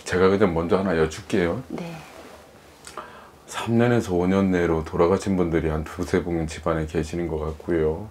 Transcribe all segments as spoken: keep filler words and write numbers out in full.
제가 그냥 먼저 하나 여쭐게요. 네. 삼 년에서 오 년 내로 돌아가신 분들이 한 두세 분 집안에 계시는 것 같고요.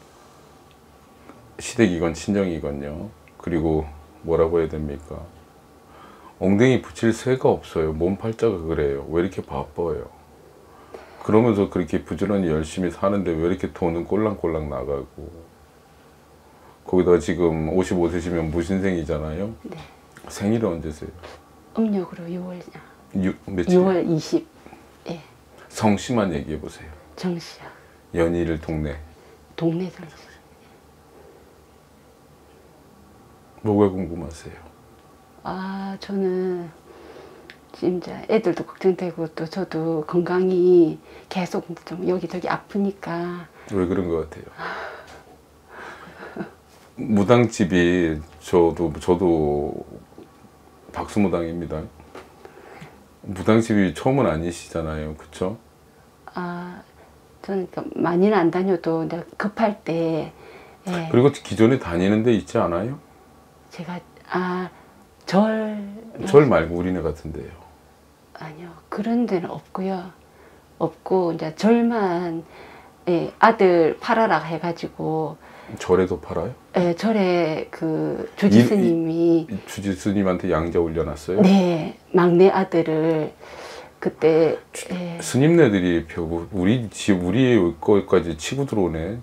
시댁이건 친정이건요. 그리고 뭐라고 해야 됩니까? 엉덩이 붙일 새가 없어요. 몸 팔자가 그래요. 왜 이렇게 바빠요? 그러면서 그렇게 부지런히 열심히 사는데 왜 이렇게 돈은 꼴랑꼴랑 나가고. 거기다가 지금 오십오 세시면 무신생이잖아요. 네. 생일은 언제세요? 음력으로 유월 유, 며칠? 유월 이십. 예. 성씨만 얘기해 보세요. 정씨요. 연일 동네. 동네 정씨. 뭐가 궁금하세요? 아, 저는 진짜 애들도 걱정되고 또 저도 건강이 계속 좀 여기저기 아프니까. 왜 그런 것 같아요? 무당집이 저도 저도 박수무당입니다. 무당집이 처음은 아니시잖아요, 그렇죠? 아, 저는 그러니까 많이는 안 다녀도 내가 급할 때. 예. 그리고 기존에 다니는 데 있지 않아요? 제가 아 절. 절 말고 우리네 같은데요. 아니요, 그런 데는 없고요. 없고 이제 절만 예, 아들 팔아라 해가지고. 절에도 팔아요? 예, 절에 그 주지 스님이 주지 스님한테 양자 올려놨어요? 네, 막내 아들을 그때. 예. 스님네들이 벽 우리 집 우리 거기까지 치고 들어오네.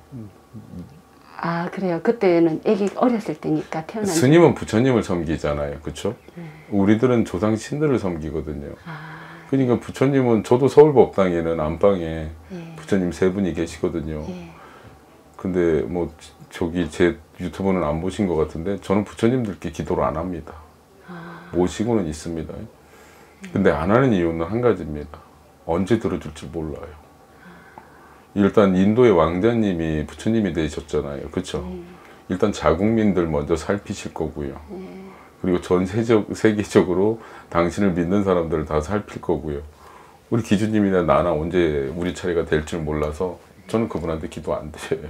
아, 그래요. 그때는 애기 어렸을 때니까 태어난. 스님은 부처님을 섬기잖아요, 그렇죠? 네. 우리들은 조상 신들을 섬기거든요. 아, 그러니까 부처님은 저도 서울법당에는 안방에 예. 부처님 세 분이 계시거든요. 예. 근데 뭐 저기 제 유튜브는 안 보신 것 같은데 저는 부처님들께 기도를 안 합니다. 아, 모시고는 있습니다. 근데 안 하는 이유는 한 가지입니다. 언제 들어줄지 몰라요. 일단 인도의 왕자님이 부처님이 되셨잖아요, 그렇죠? 음. 일단 자국민들 먼저 살피실 거고요. 예. 그리고 전 세적, 세계적으로 당신을 믿는 사람들을 다 살필 거고요. 우리 기주님이나 나나 언제 우리 차례가 될 줄 몰라서 저는 그분한테 기도 안 드려요.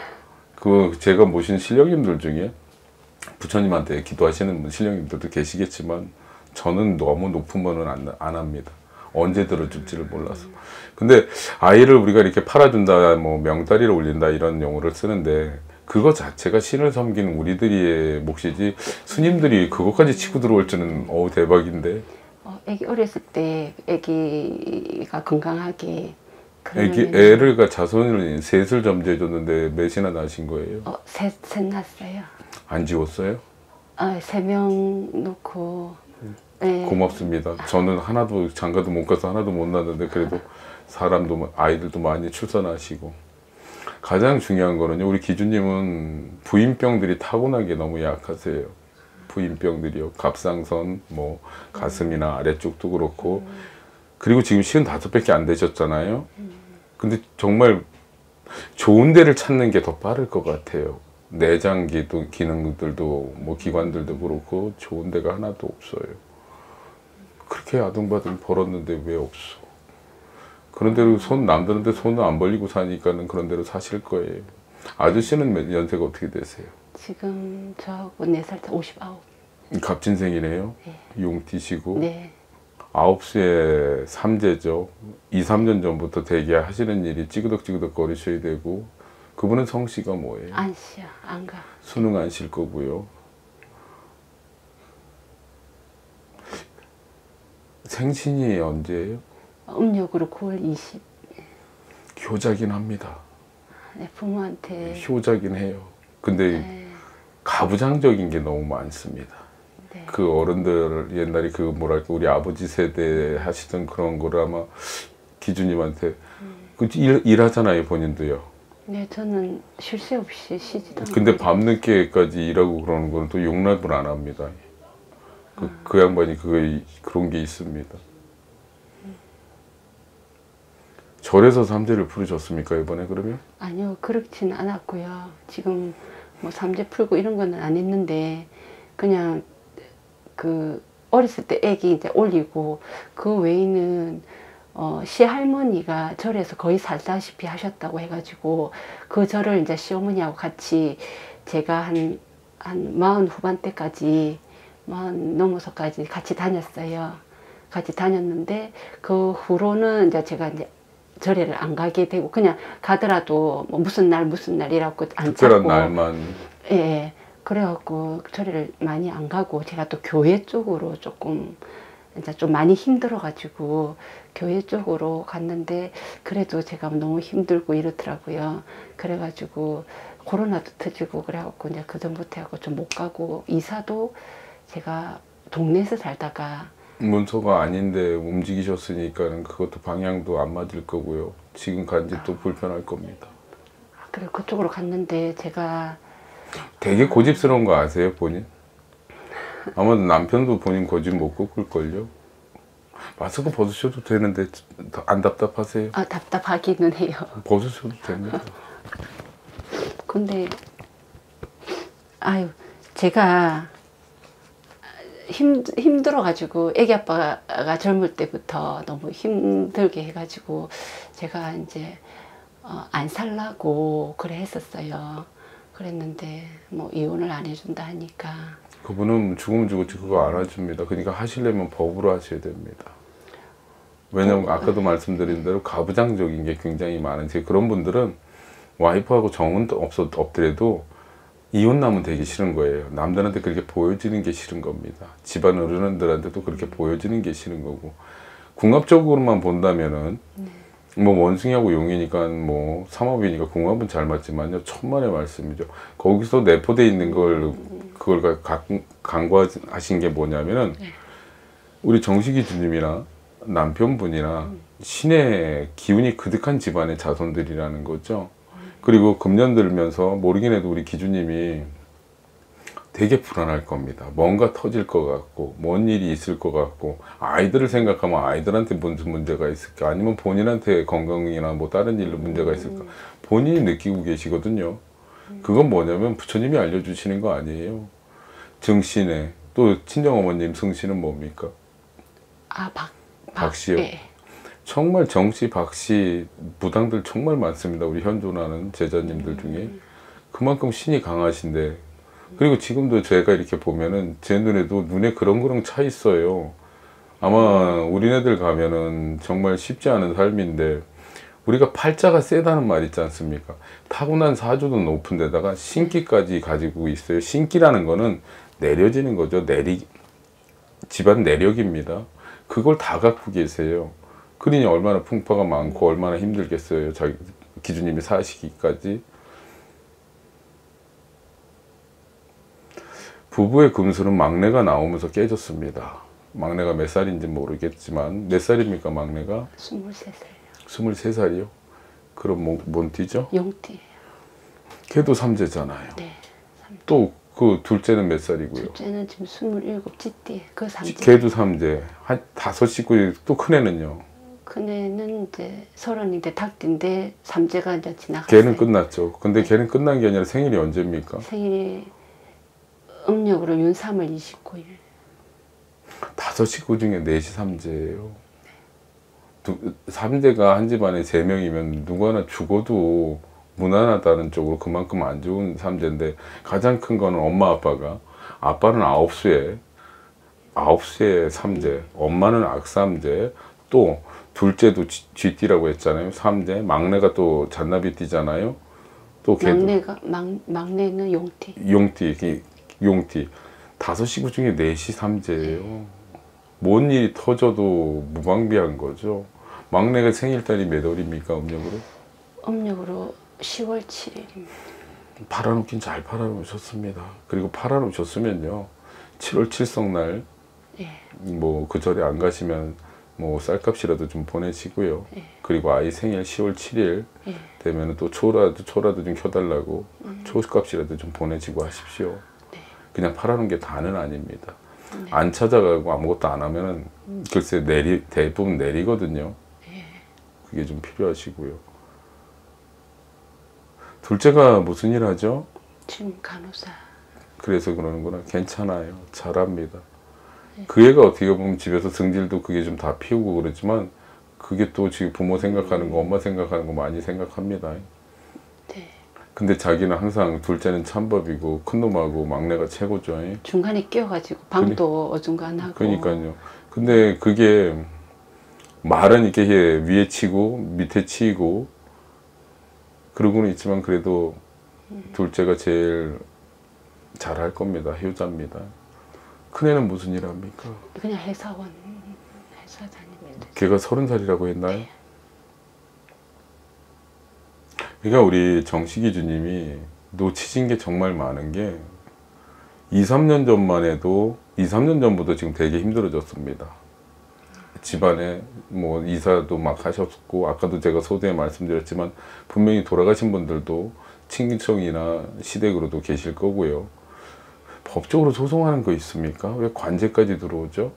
그 제가 모신 신령님들 중에 부처님한테 기도하시는 분 신령님들도 계시겠지만 저는 너무 높은 분은 안, 안 합니다. 언제 들어줄지를 몰라서. 근데 아이를 우리가 이렇게 팔아준다, 뭐 명다리를 올린다 이런 용어를 쓰는데 그거 자체가 신을 섬기는 우리들의 몫이지 스님들이 그것까지 치고 들어올 줄은 어우 대박인데. 어, 애기 어렸을 때 애기가 건강하게. 애기, 애를 자손을 셋을 점지해줬는데 몇이나 나신 거예요? 어, 셋, 셋 났어요. 안 지웠어요? 아, 세 명 놓고. 네. 고맙습니다. 저는 하나도 장가도 못 가서 하나도 못 낳았는데 그래도 사람도 아이들도 많이 출산하시고. 가장 중요한 거는요, 우리 기주님은 부인병들이 타고나게 너무 약하세요. 부인병들이요. 갑상선, 뭐 가슴이나 아래쪽도 그렇고. 그리고 지금 쉰다섯 밖에 안 되셨잖아요. 근데 정말 좋은 데를 찾는 게 더 빠를 것 같아요. 내장 기도, 기능들도 뭐 기관들도 그렇고 좋은 데가 하나도 없어요. 그렇게 아둥바둥 벌었는데 왜 없어? 그런 대로 손 남들한테 손을 안 벌리고 사니까는 그런 대로 사실 거예요. 아저씨는 몇 연세가 어떻게 되세요? 지금 저하고 네 살 때 오십아홉. 갑진생이네요. 네. 용띠시고. 네. 아홉 수의 삼재죠. 이, 삼 년 전부터 대기하시는 일이 찌그덕찌그덕 거리셔야 되고. 그분은 성씨가 뭐예요? 안씨요. 안가. 수능 안 실 거고요. 생신이 언제예요? 음력으로 구월 이십. 효자긴 합니다. 네, 부모한테. 효자긴 해요. 근데 네. 가부장적인 게 너무 많습니다. 네. 그 어른들 옛날에 그 뭐랄까 우리 아버지 세대 하시던 그런 거를 아마 기주님한테 음. 그 일, 일하잖아요, 본인도요. 네, 저는 쉴 새 없이 쉬지도 않고. 근데 밤늦게까지 일하고 그러는 거는 또 용납을 안 합니다. 그, 음. 그 양반이 그거 그런 게 있습니다. 음. 절에서 삼재를 풀으셨습니까, 이번에 그러면? 아니요, 그렇지는 않았고요. 지금 뭐 삼재 풀고 이런 거는 안 했는데 그냥 그 어렸을 때 애기 이제 올리고 그 외에는 어, 시할머니가 절에서 거의 살다시피 하셨다고 해가지고 그 절을 이제 시어머니하고 같이 제가 한, 한 마흔 후반대까지 넘어서까지 같이 다녔어요. 같이 다녔는데 그 후로는 이제 제가 이제 절에를 안 가게 되고 그냥 가더라도 뭐 무슨 날 무슨 날이라고 안 특별한 찾고 날만. 예. 그래갖고 절에를 많이 안 가고 제가 또 교회 쪽으로 조금 이제 좀 많이 힘들어가지고 교회 쪽으로 갔는데 그래도 제가 너무 힘들고 이렇더라고요. 그래가지고 코로나도 터지고 그래갖고 이제 그 전부터 하고 좀 못 가고 이사도 제가 동네에서 살다가 문서가 아닌데 움직이셨으니까 그것도 방향도 안 맞을 거고요. 지금 간 집도 불편할 겁니다. 그래 그쪽으로 갔는데 제가 되게 고집스러운 거 아세요, 본인? 아마도 남편도 본인 고집 못 꺾을걸요? 마스크 벗으셔도 되는데 안 답답하세요? 아 답답하기는 해요. 벗으셔도 됩니다. 근데 아유 제가 힘, 힘들어가지고 애기 아빠가 젊을 때부터 너무 힘들게 해가지고 제가 이제 어, 안 살라고 그래 했었어요. 그랬는데 뭐 이혼을 안 해준다 하니까 그분은 죽으면 죽었지 그거 알아줍니다. 그러니까 하시려면 법으로 하셔야 됩니다. 왜냐면 아까도 말씀드린 대로 가부장적인 게 굉장히 많은데 그런 분들은 와이프하고 정은 없어, 없더라도 이혼남은 되기 싫은 거예요. 남들한테 그렇게 보여지는 게 싫은 겁니다. 집안 어른들한테도 그렇게 보여지는 게 싫은 거고 궁합적으로만 본다면은 네. 뭐 원숭이하고 용이니까 뭐 삼합이니까 궁합은 잘 맞지만요 천만의 말씀이죠. 거기서 내포되어 있는 걸 그걸 가, 간과하신 게 뭐냐면은 네. 우리 정식이 주님이나 남편분이나 신의 기운이 그득한 집안의 자손들이라는 거죠. 그리고 금년 들면서 모르긴 해도 우리 기주님이 되게 불안할 겁니다. 뭔가 터질 것 같고 뭔 일이 있을 것 같고 아이들을 생각하면 아이들한테 무슨 문제가 있을까 아니면 본인한테 건강이나 뭐 다른 일로 문제가 있을까 본인이 느끼고 계시거든요. 그건 뭐냐면 부처님이 알려주시는 거 아니에요. 정신에 또 친정어머님 성씨는 뭡니까? 아 박 박씨요. 예. 정말 정씨, 박씨 무당들 정말 많습니다. 우리 현존하는 제자님들 중에 그만큼 신이 강하신데 그리고 지금도 제가 이렇게 보면은 제 눈에도 눈에 그렁그렁 차 있어요. 아마 우리네들 가면은 정말 쉽지 않은 삶인데 우리가 팔자가 세다는 말 있지 않습니까? 타고난 사주도 높은 데다가 신기까지 가지고 있어요. 신기라는 거는 내려지는 거죠. 내리 집안 내력입니다. 그걸 다 갖고 계세요. 그러니 얼마나 풍파가 많고 얼마나 힘들겠어요. 자기 기주님이 사시기까지. 부부의 금술은 막내가 나오면서 깨졌습니다. 막내가 몇 살인지 모르겠지만 몇 살입니까 막내가? 스물세 살이요. 스물세 살이요? 그럼 뭐, 뭔 띠죠? 용띠예요. 걔도 삼재잖아요. 네. 또 그 둘째는 몇 살이고요? 둘째는 지금 스물일곱 찌띠. 그 삼재. 걔도 삼재. 한 다섯 식구 또 큰애는요? 큰애는 이제 서른인데 닭띠인데 삼재가 이제 지나갔어요. 걔는 끝났죠. 근데 걔는 끝난 게 아니라 생일이 언제입니까? 생일이 음력으로 윤삼월 이십구일. 다섯 식구 중에 넷이 삼재예요. 두, 삼재가 한 집안에 세 명이면 누구 하나 죽어도 무난하다는 쪽으로 그만큼 안 좋은 삼재인데 가장 큰 거는 엄마 아빠가 아빠는 아홉 수에 아홉 수의 삼재, 엄마는 악삼재, 또 둘째도 쥐띠라고 했잖아요. 삼재, 막내가 또 잔나비띠잖아요. 또 걔도 막내가 막, 막내는 용띠. 용띠, 용띠. 다섯 식구 중에 넷이 삼재예요. 뭔 일이 터져도 무방비한 거죠. 막내가 생일달이 몇 월입니까, 음력으로? 음력으로 시월 칠일입니다. 팔아놓긴 잘 팔아놓으셨습니다. 그리고 팔아놓으셨으면요, 칠월 칠성날 예. 뭐 그 절에 안 가시면 뭐 쌀값이라도 좀 보내시고요. 예. 그리고 아이 생일 시월 칠일 예. 되면 또 초라도 초라도 좀 켜달라고 음. 초값이라도 좀 보내시고 하십시오. 네. 그냥 팔아놓은 게 다는 아닙니다. 네. 안 찾아가고 아무것도 안 하면은 글쎄 내리 대부분 내리거든요. 예. 그게 좀 필요하시고요. 둘째가 무슨 일 하죠? 지금 간호사. 그래서 그러는구나. 괜찮아요. 잘합니다. 그 애가 어떻게 보면 집에서 승질도 그게 좀 다 피우고 그러지만 그게 또 지금 부모 생각하는 거, 엄마 생각하는 거 많이 생각합니다. 네. 근데 자기는 항상 둘째는 찬밥이고 큰놈하고 막내가 최고죠. 잉? 중간에 끼어가지고 방도 어중간하고. 그러니까요. 근데 그게 말은 이렇게 위에 치고 밑에 치고 그러고는 있지만 그래도 둘째가 제일 잘할 겁니다. 효자입니다. 큰애는 무슨 일 합니까? 그냥 회사원, 회사 다닙니다. 걔가 서른 살이라고 했나요? 그러니까 우리 정식이 주님이 놓치신 게 정말 많은 게 이, 삼 년 전만 해도 이, 삼 년 전부터 지금 되게 힘들어졌습니다. 집안에 뭐 이사도 막 하셨고 아까도 제가 소두에 말씀드렸지만 분명히 돌아가신 분들도 친기청이나 시댁으로도 계실 거고요. 법적으로 소송하는 거 있습니까? 왜 관제까지 들어오죠?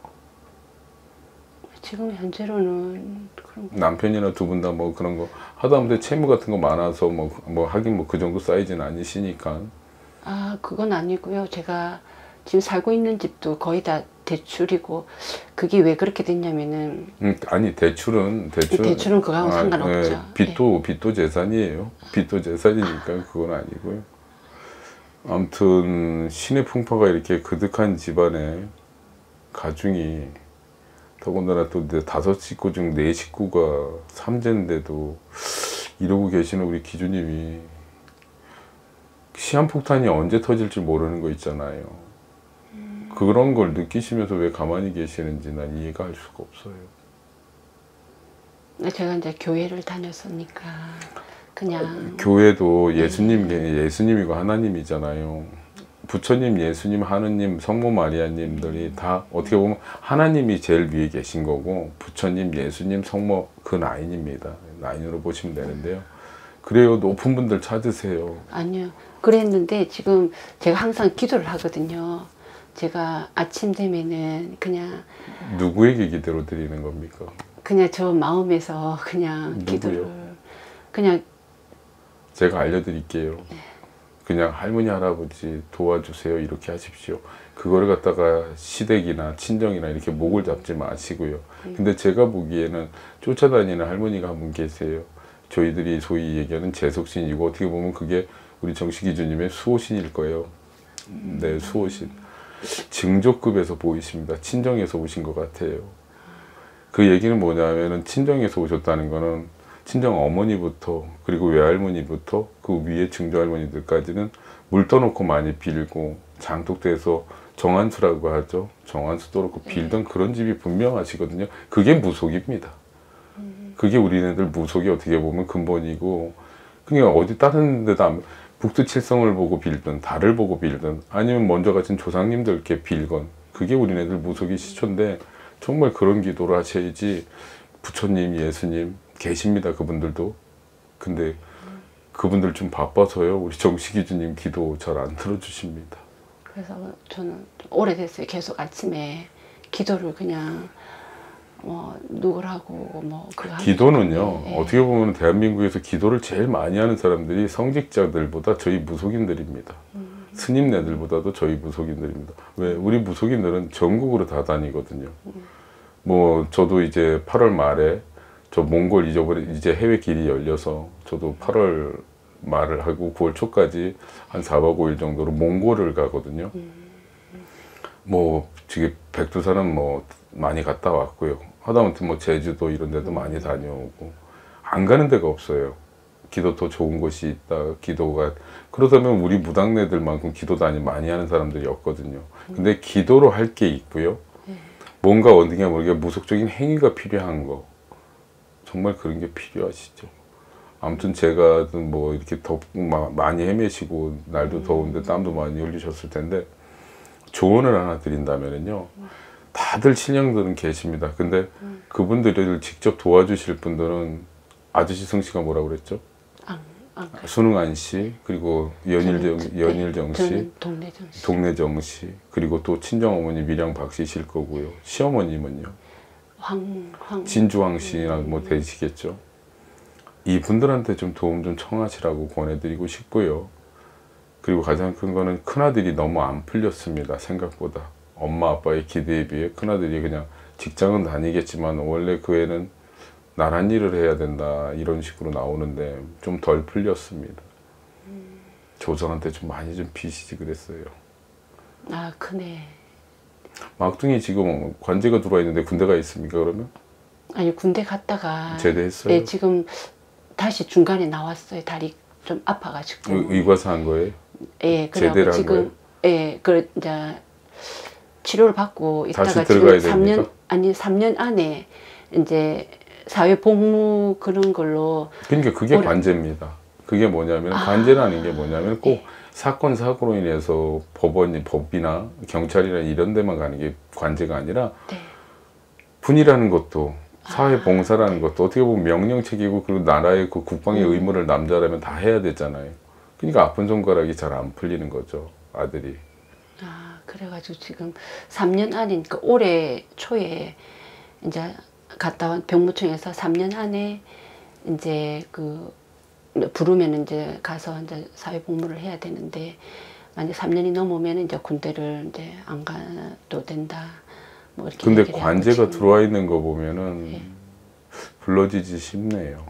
지금 현재로는 그런 거. 남편이나 두 분 다 뭐 그런 거 하다못해 채무 같은 거 많아서 뭐, 뭐 하긴 뭐 그 정도 사이즈는 아니시니까. 아, 그건 아니고요. 제가 지금 살고 있는 집도 거의 다 대출이고 그게 왜 그렇게 됐냐면은 음, 아니 대출은 대출 대출은 그거하고 상관없죠. 예, 빚도 빚도 재산이에요. 빚도 재산이니까 그건 아니고요. 아무튼 신의 풍파가 이렇게 그득한 집안에 가중이 더군다나 또 내 다섯 식구 중 네 식구가 삼재인데도 이러고 계시는 우리 기주님이 시한폭탄이 언제 터질지 모르는 거 있잖아요. 그런 걸 느끼시면서 왜 가만히 계시는지 난 이해가 할 수가 없어요. 제가 이제 교회를 다녔으니까 그냥 교회도 예수님, 예수님이고 하나님이잖아요. 부처님, 예수님, 하느님, 성모 마리아님들이 다 어떻게 보면 하나님이 제일 위에 계신 거고 부처님, 예수님, 성모 그 라인입니다. 라인으로 보시면 되는데요. 그래요. 높은 분들 찾으세요. 아니요. 그랬는데 지금 제가 항상 기도를 하거든요. 제가 아침 되면은 그냥 누구에게 기도로 드리는 겁니까? 그냥 저 마음에서 그냥 누구요? 기도를 그냥 제가 알려드릴게요. 그냥 할머니 할아버지 도와주세요 이렇게 하십시오. 그거를 갖다가 시댁이나 친정이나 이렇게 목을 잡지 마시고요. 근데 제가 보기에는 쫓아다니는 할머니가 한 분 계세요. 저희들이 소위 얘기하는 재속신이고 어떻게 보면 그게 우리 정식이 주님의 수호신일 거예요. 네, 수호신. 증조급에서 보이십니다. 친정에서 오신 것 같아요. 그 얘기는 뭐냐면은 친정에서 오셨다는 거는 친정 어머니부터 그리고 외할머니부터 그 위에 증조할머니들까지는 물 떠놓고 많이 빌고 장독대에서 정한수라고 하죠. 정한수도 그렇고 빌던 그런 집이 분명하시거든요. 그게 무속입니다. 그게 우리네들 무속이 어떻게 보면 근본이고 그냥 어디 다른 데다 안- 북두칠성을 보고 빌든 달을 보고 빌든 아니면 먼저 가신 조상님들께 빌건 그게 우리네들 무속의 시초인데 정말 그런 기도를 하셔야지. 부처님, 예수님 계십니다. 그분들도. 근데 그분들 좀 바빠서요. 우리 정식이 주님 기도 잘 안 들어주십니다. 그래서 저는 오래됐어요. 계속 아침에 기도를 그냥 뭐 누구라고 뭐 그거 하는 기도는요. 예. 어떻게 보면 대한민국에서 기도를 제일 많이 하는 사람들이 성직자들보다 저희 무속인들입니다. 음. 스님네들보다도 저희 무속인들입니다. 왜? 우리 무속인들은 전국으로 다 다니거든요. 뭐 저도 이제 팔월 말에 저 몽골 잊어버리 이제 해외 길이 열려서 저도 팔월 말을 하고 구월 초까지 한 사 박 오 일 정도로 몽골을 가거든요. 뭐 지금 백두산은 뭐 많이 갔다 왔고요. 하다못해 뭐 제주도 이런 데도 많이 다녀오고 안 가는 데가 없어요. 기도 더 좋은 곳이 있다. 기도가 그러다면 우리 무당네들만큼 기도 다니 많이 하는 사람들이 없거든요. 근데 기도로 할 게 있고요. 뭔가 어딘가 모르게 무속적인 행위가 필요한 거 정말 그런 게 필요하시죠. 아무튼 제가 뭐 이렇게 덥고 많이 헤매시고 날도 더운데 땀도 많이 흘리셨을 텐데 조언을 하나 드린다면요. 다들 신령들은 계십니다. 근데 그분들을 직접 도와주실 분들은 아저씨 성씨가 뭐라고 그랬죠? 안, 안 가요. 순응안 씨, 그리고 연일정, 저는- 연일정 씨, 저는 동네정 씨. 동래정 씨, 그리고 또 친정어머니 밀양 박 씨실 거고요. 시어머님은요. 황, 황. 진주왕 씨나 뭐 되시겠죠. 이분들한테 좀 도움 좀 청하시라고 권해드리고 싶고요. 그리고 가장 큰 거는 큰아들이 너무 안 풀렸습니다. 생각보다. 엄마 아빠의 기대에 비해 큰아들이 그냥 직장은 다니겠지만 원래 그 애는 나란 일을 해야 된다 이런 식으로 나오는데 좀 덜 풀렸습니다. 조상한테 좀 많이 좀 비시지 그랬어요. 아, 크네. 막둥이 지금 관제가 들어와 있는데 군대가 있습니까 그러면? 아니, 군대 갔다가 제대했어요? 예, 지금 다시 중간에 나왔어요. 다리 좀 아파가지고. 의- 의과사 한 거예요? 예, 제대를 그래고 한 지금 거예요? 예, 그 이제 치료를 받고 다시 있다가 들어가야 지금 삼 년 됩니까? 아니 삼 년 안에 이제 사회 복무 그런 걸로 그러니까 그게 올해- 관제입니다. 그게 뭐냐면 아. 관제라는 게 뭐냐면 꼭 네. 사건 사고로 인해서 법원, 법이나 경찰이나 이런 데만 가는 게 관제가 아니라 네. 군이라는 것도 사회 아, 봉사라는 것도 어떻게 보면 명령책이고 그리고 나라의 그 국방의 음. 의무를 남자라면 다 해야 되잖아요. 그러니까 아픈 손가락이 잘 안 풀리는 거죠, 아들이. 아, 그래가지고 지금 삼 년 안에 그 올해 초에 이제 갔다 온 병무청에서 삼 년 안에 이제 그 부르면 이제 가서 이제 사회 복무를 해야 되는데 만약 삼 년이 넘으면 이제 군대를 이제 안 가도 된다. 뭐 이렇게 근데 얘기를 하고 관제가 지금. 들어와 있는 거 보면은 예. 불러지지 싶네요.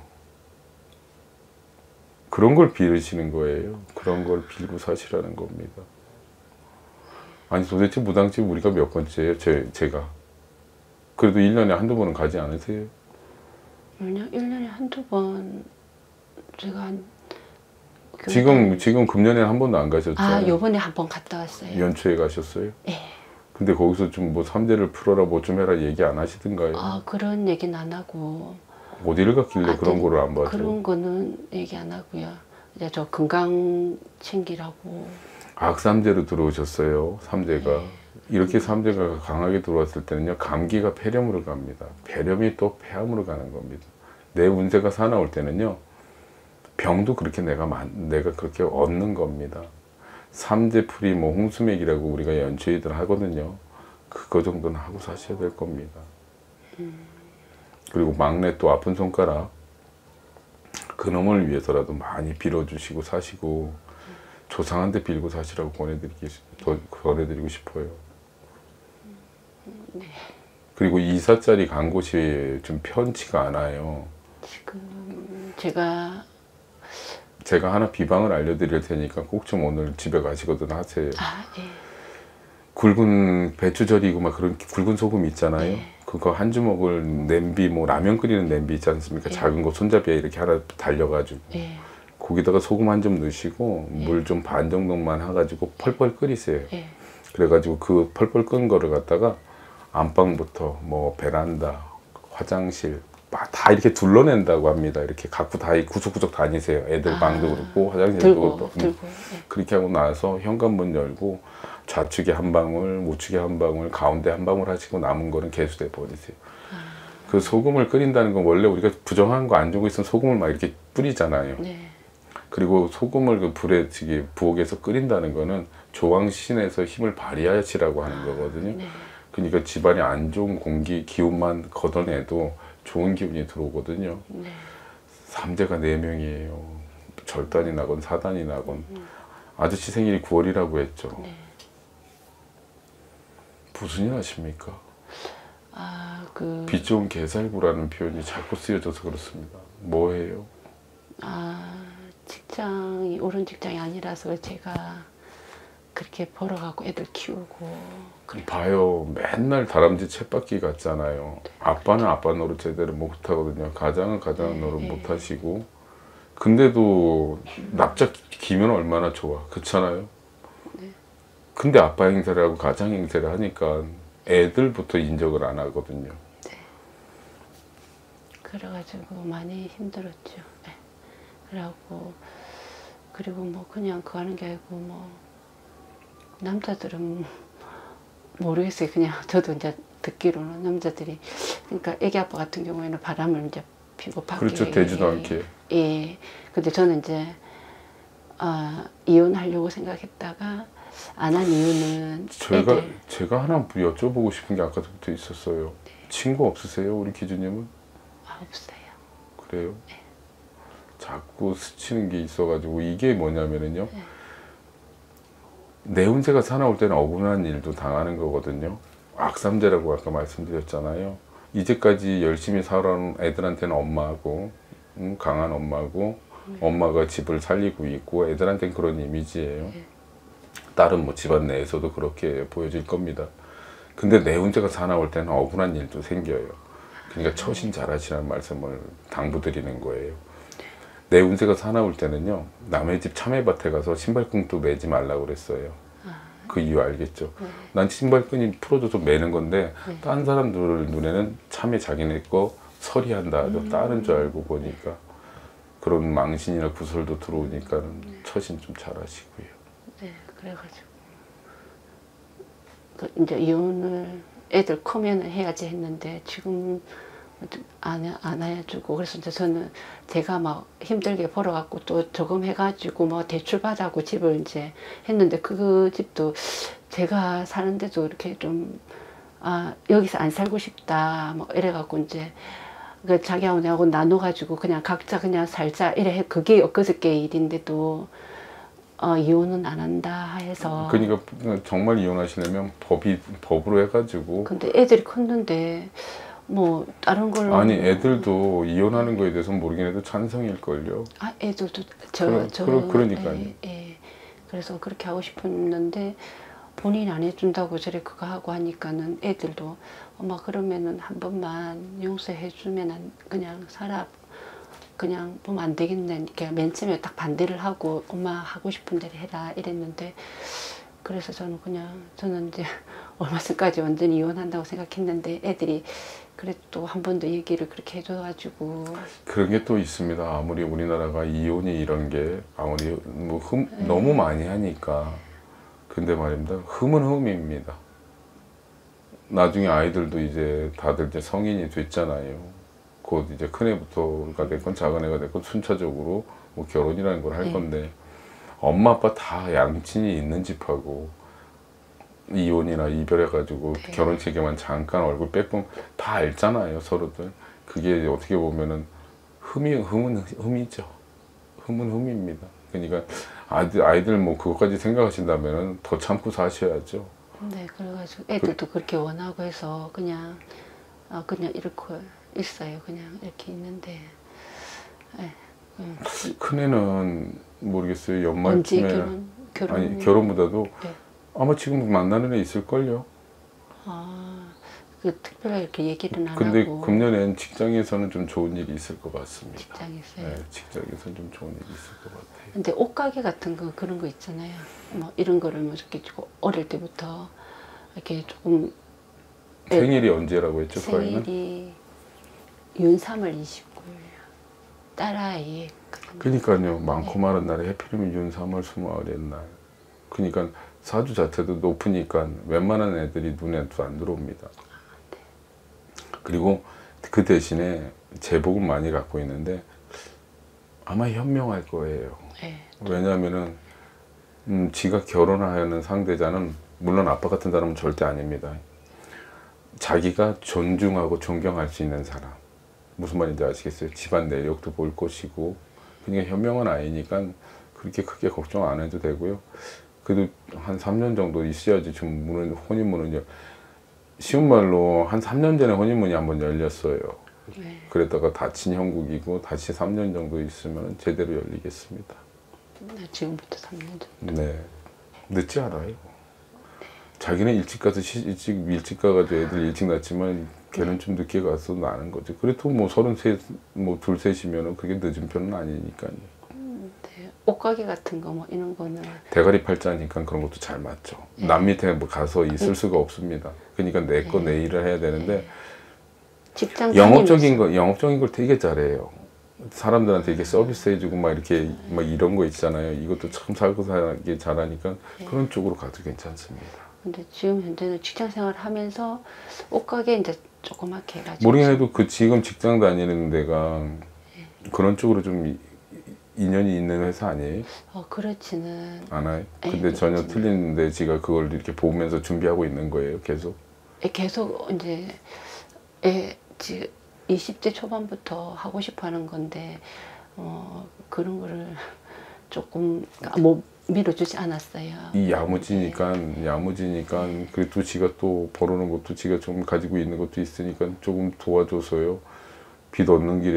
그런 걸 빌으시는 거예요. 그런 걸 빌고 사시라는 겁니다. 아니 도대체 무당집 우리가 몇 번째예요? 제, 제가. 그래도 일 년에 한두 번은 가지 않으세요? 그냥 일 년에 한두 번 제가 한 교회 지금 다니- 지금 금년에 한 번도 안 가셨잖아요. 아, 요번에 한 번 갔다 왔어요. 연초에 가셨어요? 예. 근데 거기서 좀 뭐 삼재를 풀어라 뭐 좀 해라 얘기 안 하시던가요? 아, 그런 얘기는 안 하고 어디를 갔길래 아, 그런 네. 거를 안 봐줘? 그런 거는 얘기 안 하고요. 이제 저 건강 챙기라고. 악삼재로 들어오셨어요. 삼재가. 이렇게 삼재가 강하게 들어왔을 때는요. 감기가 폐렴으로 갑니다. 폐렴이 또 폐암으로 가는 겁니다. 내 운세가 사나울 때는요. 병도 그렇게 내가 만, 내가 그렇게 얻는 겁니다. 삼재풀이 뭐 홍수맥이라고 우리가 연초이들 하거든요. 그거 정도는 하고 사셔야 될 겁니다. 그리고 막내 또 아픈 손가락 그놈을 위해서라도 많이 빌어주시고 사시고 조상한테 빌고 사시라고 권해드리기, 더 권해드리고 싶어요. 그리고 이사짜리 간 곳이 좀 편치가 않아요. 지금 제가 제가 하나 비방을 알려드릴 테니까 꼭 좀 오늘 집에 가시거든 하세요. 아, 예. 굵은 배추절이고 막 그런 굵은 소금 있잖아요. 네. 그거 한 주먹을 냄비, 뭐 라면 끓이는 냄비 있지 않습니까? 네. 작은 거 손잡이에 이렇게 하나 달려가지고 예. 거기다가 소금 한 점 넣으시고 네. 물 좀 반 정도만 해가지고 펄펄 끓이세요. 예. 그래가지고 그 펄펄 끓은 거를 갖다가 안방부터 뭐 베란다, 화장실 막 다 이렇게 둘러낸다고 합니다. 이렇게 갖고 다 구석구석 다니세요. 애들 아, 방도 그렇고 화장실도 들고 그렇고. 들고. 예. 그렇게 하고 나서 현관문 열고 좌측에 한 방울, 우측에 한 방울, 가운데 한 방울 하시고 남은 거는 개수대에 버리세요. 그 소금을 끓인다는 건 원래 우리가 부정한 거 안 좋은 거 있으면 소금을 막 이렇게 뿌리잖아요. 네. 그리고 소금을 그 불에 지기 부엌에서 끓인다는 거는 조왕신에서 힘을 발휘하시라고 하는 거거든요. 네. 그러니까 집안에 안 좋은 공기, 기운만 걷어내도 좋은 기운이 들어오거든요. 네. 삼재가 네 명이에요. 절단이 나건 사단이 나건. 아저씨 생일이 구월이라고 했죠. 네. 무슨 일 하십니까? 아, 그 빛 좋은 개살구라는 표현이 자꾸 쓰여져서 그렇습니다. 뭐예요? 아, 직장이 옳은 직장이 아니라서 제가 그렇게 벌어가고 애들 키우고 그래. 봐요. 맨날 다람쥐 쳇바퀴 같잖아요. 아빠는 아빠 노릇 제대로 못하거든요. 가장은 가장 네, 노릇 네. 못하시고. 근데도 납작 기면 얼마나 좋아. 그렇잖아요. 근데 아빠 행세를 하고 가장 행세를 하니까 애들부터 인정을 안 하거든요. 그래가지고 많이 힘들었죠. 네. 그래갖고 그리고 뭐 그냥 그거 하는 게 아니고 뭐 남자들은 모르겠어요. 그냥 저도 이제 듣기로는 남자들이 그러니까 애기 아빠 같은 경우에는 바람을 이제 피고 밖에 그렇죠. 되지도 않게. 예. 근데 저는 이제 아, 이혼하려고 생각했다가 안 한 이유는 제가 애들. 제가 하나 여쭤보고 싶은 게 아까부터 있었어요. 친구 없으세요? 우리 기준님은? 아, 없어요. 그래요? 자꾸 스치는 게 있어가지고 이게 뭐냐면은요. 네. 내 운세가 사나울 때는 억울한 일도 당하는 거거든요. 악삼재라고 아까 말씀드렸잖아요. 이제까지 열심히 살아온 애들한테는 엄마고 음, 강한 엄마고 네. 엄마가 집을 살리고 있고 애들한테는 그런 이미지예요. 네. 딸은 뭐 집안 내에서도 그렇게 보여질 겁니다. 근데 내 운세가 사나울 때는 억울한 일도 생겨요. 그러니까 처신 잘하시라는 말씀을 당부드리는 거예요. 내 운세가 사나울 때는요, 남의 집 참외밭에 가서 신발끈도 매지 말라고 그랬어요. 그 이유 알겠죠? 네. 난 신발끈이 풀어져서 매는 건데 네. 딴 사람들 눈에는 참외 자기네 거 서리한다 하죠. 음. 다른 줄 알고 보니까 그런 망신이나 구설도 들어오니까는 네. 처신 좀 잘하시고요. 네, 그래가지고 그 이제 이혼을 애들 크면은 해야지 했는데 지금 안, 해- 안 해주고 그래서 이제 저는 제가 막 힘들게 벌어갖고 또 저금 해가지고 뭐 대출 받아고 집을 이제 했는데 그 집도 제가 사는데도 이렇게 좀 아 여기서 안 살고 싶다 뭐 이래갖고 이제 그 자기하고 내하고 나눠가지고 그냥 각자 그냥 살자 이래 해. 그게 엊그저께 일인데도 어, 이혼은 안 한다 해서 그러니까 정말 이혼하시려면 법이 법으로 해가지고 근데 애들이 컸는데 뭐 다른 걸로 아니 애들도 이혼하는 거에 대해서 모르긴 해도 찬성일걸요. 아 애들도 저 그러- 저 그러- 그러니까요. 예, 예. 그래서 그렇게 하고 싶었는데 본인이 안 해준다고 저래 그거 하고 하니까는 애들도 엄마 그러면은 한 번만 용서해 주면 그냥 살아 그냥 보면 안 되겠네. 이렇게 맨 처음에 딱 반대를 하고 엄마 하고 싶은 대로 해라 이랬는데 그래서 저는 그냥 저는 이제 얼마 전까지 완전히 이혼한다고 생각했는데 애들이 그래도 한 번 더 얘기를 그렇게 해줘가지고 그런 게 또 있습니다. 아무리 우리나라가 이혼이 이런 게 아무리 뭐 흠, 네. 너무 많이 하니까 근데 말입니다. 흠은 흠입니다. 나중에 아이들도 이제 다들 이제 성인이 됐잖아요. 곧 이제 큰 애부터가 됐건 작은 애가 됐건 순차적으로 뭐 결혼이라는 걸 할 네. 건데 엄마 아빠 다 양친이 있는 집하고 이혼이나 이별해가지고 네. 결혼 체계만 잠깐 얼굴 빼고 다 알잖아요 서로들. 그게 어떻게 보면은 흠이 흠은 흠이죠. 흠은 흠입니다. 그러니까 아이들 아이들 뭐 그것까지 생각하신다면은 더 참고 사셔야죠. 네 그래가지고 애들도 그, 렇게 원하고 해서 그냥 아 그냥 이렇게 있어요. 그냥 이렇게 있는데 예, 음, 큰 애는 모르겠어요. 언제 연말쯤에 결혼 결혼 아니 결혼보다도 네. 아마 지금 만나는 애 있을걸요. 아그 특별하게 이렇게 얘기는 안 근데 하고 금년엔 직장에서는 좀 좋은 일이 있을 것 같습니다. 직장에서요. 네, 직장에서는 좀 좋은 일이 있을 것 같아요. 근데 옷가게 같은 거 그런 거 있잖아요. 뭐 이런 거를 뭐 이렇게 주고 어릴 때부터 이렇게 조금 네. 생일이 언제라고 했죠? 그 아이는? 생일이 윤삼월 이십구일 딸아이 그러니까요. 많고 많은 날에 해필이면 윤, 삼월, 스무아홉의 날. 그러니까 사주 자체도 높으니까 웬만한 애들이 눈에도 안 들어옵니다. 그리고 그 대신에 제복은 많이 갖고 있는데 아마 현명할 거예요. 네. 왜냐하면은 음, 지가 결혼하는 상대자는 물론 아빠 같은 사람은 절대 아닙니다. 자기가 존중하고 존경할 수 있는 사람. 무슨 말인지 아시겠어요? 집안 내력도 볼 것이고 그러니까 현명한 아이니까 그렇게 크게 걱정 안 해도 되고요. 그래도 한 삼 년 정도 있어야지 좀 문은, 혼인문은 쉬운 말로 한 삼 년 전에 혼인문이 한번 열렸어요. 네. 그랬다가 다친 형국이고 다시 삼 년 정도 있으면 제대로 열리겠습니다. 네, 지금부터 삼 년 전. 네, 늦지 않아요. 자기는 일찍 가서 시, 일찍 일찍 가가지고 애들 일찍 낳지만 걔는 좀 늦게 가서 나는 거죠. 그래도 뭐 서른셋, 뭐 둘셋이면은 그게 늦은 편은 아니니까요. 네. 옷가게 같은 거 뭐 이런 거는 대가리 팔자니까 그런 것도 잘 맞죠. 네. 남 밑에 뭐 가서 있을 수가 없습니다. 그러니까 내 거 내 일을 해야 되는데 직장 영업적인 다니면서- 거 영업적인 걸 되게 잘해요. 사람들한테 이렇게 서비스 해주고 막 이렇게 막 이런 거 있잖아요. 이것도 참 살고 살기 잘하니까 그런 쪽으로 가도 괜찮습니다. 근데 지금 현재는 직장 생활 하면서 옷가게 이제 조그맣게 해가지고 모르긴 해도 그 지금 직장 다니는 데가 그런 쪽으로 좀 이- 인연이 있는 회사 아니에요? 어 그렇지는 않아요? 예, 근데 전혀 그렇지는. 틀린데 지가 그걸 이렇게 보면서 준비하고 있는 거예요, 계속? 예, 계속 이제 예, 지금 이십 대 초반부터 하고 싶어 하는 건데 어 그런 거를 조금 뭐 밀어주지 않았어요. 이 야무지니까 야무지니까 그래도 지가 또 벌어놓은 것도 지가 좀 가지고 있는 것도 있으니까 조금 도와줘서요. 빚 얻는 길에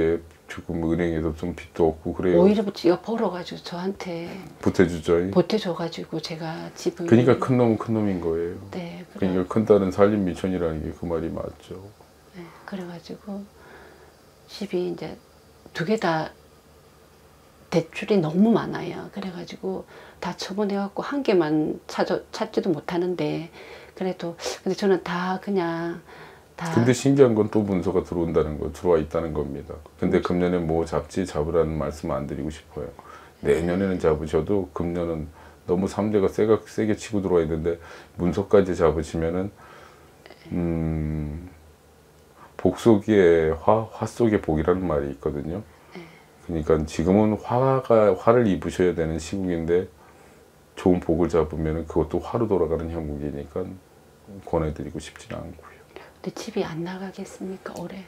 조금 은행에서 좀 빚도 없고 그래요. 오히려 지가 벌어가지고 저한테 보태주죠. 보태줘가지고 제가 집을. 그러니까 큰 놈은 큰 놈인 거예요. 네. 그래, 그러니까 큰 딸은 살림 미천이라는 게 그 말이 맞죠. 네, 그래가지고 집이 이제 두 개 다 대출이 너무 많아요. 그래가지고 다 처분해갖고 한 개만 찾아, 찾지도 못하는데 그래도 근데 저는 다 그냥 다. 근데 신기한 건 또 문서가 들어온다는 거, 들어와 있다는 겁니다. 근데 금년에 뭐 잡지 잡으라는 말씀 안 드리고 싶어요. 내년에는 잡으셔도 금년은 너무 삼 대가 세가, 세게 치고 들어와 있는데 문서까지 잡으시면은 음, 복 속에 화, 화 속에 복이라는 말이 있거든요. 그러니까 지금은 화가, 화를 입으셔야 되는 시국인데 좋은 복을 잡으면 그것도 화로 돌아가는 형국이니까 권해드리고 싶지는 않고요. 근데 집이 안 나가겠습니까 올해?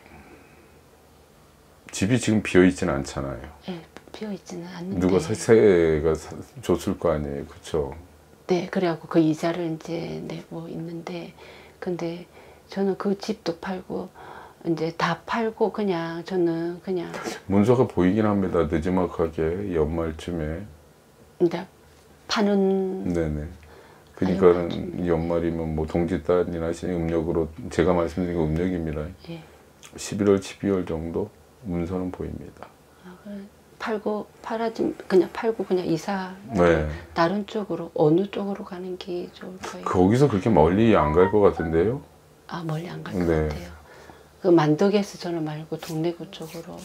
집이 지금 비어있지는 않잖아요. 네, 비어있지는 않는데. 누가 세가 줬을 거 아니에요, 그렇죠? 네, 그래갖고 그 이자를 이제 내고 있는데, 근데 저는 그 집도 팔고 이제 다 팔고 그냥 저는 그냥 문서가 보이긴 합니다. 늦지막하게 연말쯤에. 이제 파는. 네네. 그러니까는 연말이면 뭐 동짓달이나 음력으로 제가 말씀드린 거 음력입니다. 예. 십일월, 십이월 정도 문서는 보입니다. 아, 그래. 팔고 팔아지 그냥 팔고 그냥 이사. 네. 다른 쪽으로 어느 쪽으로 가는 게 좋을까요? 거기서 그렇게 멀리 안 갈 것 같은데요? 아 멀리 안 갈 것 네. 같아요. 그 만덕에서 저는 말고 동래구 쪽으로.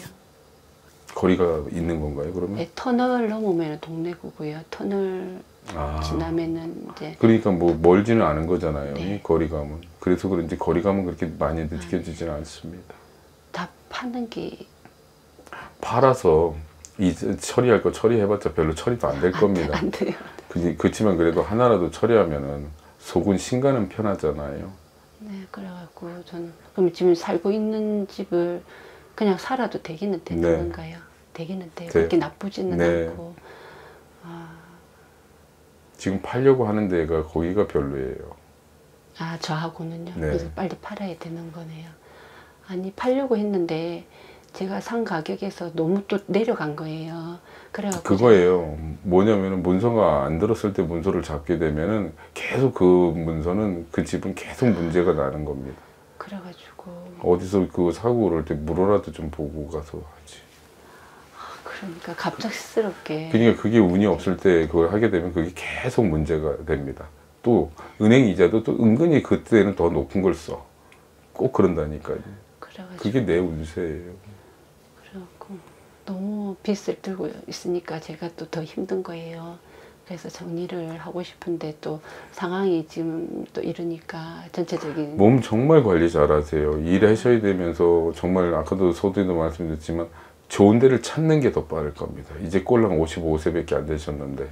거리가 있는 건가요, 그러면? 네, 터널 넘으면 동래구고요. 터널 아. 지나면은 이제. 그러니까 뭐 멀지는 않은 거잖아요. 네. 이 거리감은. 그래서 그런지 거리감은 그렇게 많이 느껴지지는 않습니다. 다 파는 게 팔아서 이 처리할 거 처리해봤자 별로 처리도 안 될 겁니다. 안 돼요. 그, 그렇지만 그래도 하나라도 처리하면은 속은 신가는 편하잖아요. 네, 그래갖고 저는 그럼 지금 살고 있는 집을 그냥 살아도 되기는 되는 네. 건가요? 되기는 돼요. 네. 그렇게 나쁘지는 네. 않고. 아, 지금 팔려고 하는 데가 거기가 별로예요. 아 저하고는요. 네. 그래서 빨리 팔아야 되는 거네요. 아니 팔려고 했는데 제가 산 가격에서 너무 또 내려간 거예요. 그래갖고 그거예요. 뭐냐면은 문서가 안 들었을 때 문서를 잡게 되면은 계속 그 문서는 그 집은 계속 문제가 나는 겁니다. 그래가지고 어디서 그 사고 그럴 때 물어라도 좀 보고 가서 하지. 그러니까 갑작스럽게. 그러니까 그게 운이 없을 때 그걸 하게 되면 그게 계속 문제가 됩니다. 또 은행 이자도 또 은근히 그때는 더 높은 걸 써. 꼭 그런다니까요. 그래가지고 그게 내 운세예요. 그래갖고 너무 빚을 들고 있으니까 제가 또 더 힘든 거예요. 그래서 정리를 하고 싶은데 또 상황이 지금 또 이러니까 전체적인. 몸 정말 관리 잘하세요. 일하셔야 되면서 정말 아까도 서두에도 말씀드렸지만 좋은 데를 찾는 게 더 빠를 겁니다. 이제 꼴랑 오십오 세밖에 안 되셨는데.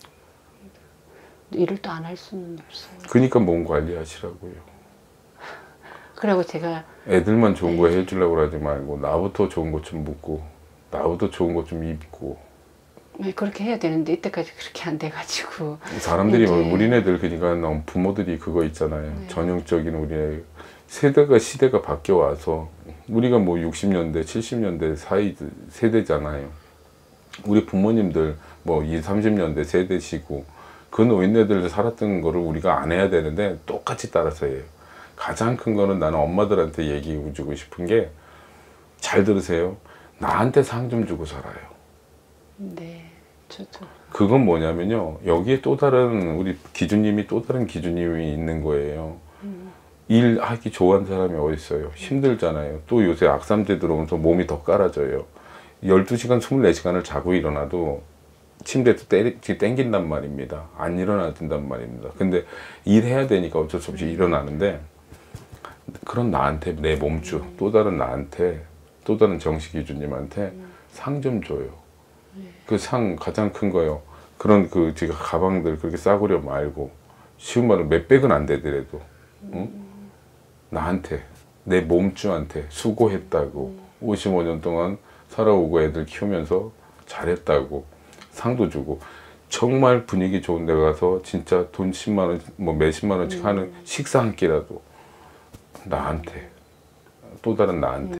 일을 또 안 할 수는 없어요. 그러니까 몸 관리하시라고요. 그리고 제가 애들만 좋은 거 해주려고 하지 말고 나부터 좋은 것 좀 묻고 나부터 좋은 것 좀 입고. 그렇게 해야 되는데 이때까지 그렇게 안 돼가지고. 사람들이 뭐 이제. 우리네들 그러니까 부모들이 그거 있잖아요. 네. 전형적인 우리네 세대가 시대가 바뀌어 와서 우리가 뭐 육십 년대, 칠십 년대 사이 세대잖아요. 우리 부모님들 뭐 이십, 삼십 년대 세대시고 그 노인네들 살았던 거를 우리가 안 해야 되는데 똑같이 따라서 해요. 가장 큰 거는 나는 엄마들한테 얘기해 주고 싶은 게 잘 들으세요. 나한테 상 좀 주고 살아요. 네, 저도. 그건 뭐냐면요. 여기에 또 다른 우리 기준님이 또 다른 기준님이 있는 거예요. 음. 일하기 좋아하는 사람이 어디 있어요? 힘들잖아요. 또 요새 악삼제 들어오면서 몸이 더 깔아져요. 열두 시간, 이십사 시간을 자고 일어나도 침대에서 때리, 땡긴단 말입니다. 안 일어나야 된단 말입니다. 근데 일해야 되니까 어쩔 수 없이 일어나는데 그런 나한테 내 몸주, 음. 또 다른 나한테 또 다른 정식 기준님한테 음. 상 좀 줘요. 네. 그 상 가장 큰 거요. 그런 그 제가 가방들 그렇게 싸구려 말고 쉬운 말은 몇백은 안 되더라도 응? 나한테 내 몸주한테 수고했다고 오십오 년 동안 살아오고 애들 키우면서 잘했다고 상도 주고 정말 분위기 좋은 데 가서 진짜 돈 십만 원, 뭐 몇십만 원씩 하는 식사 한 끼라도 나한테 또 다른 나한테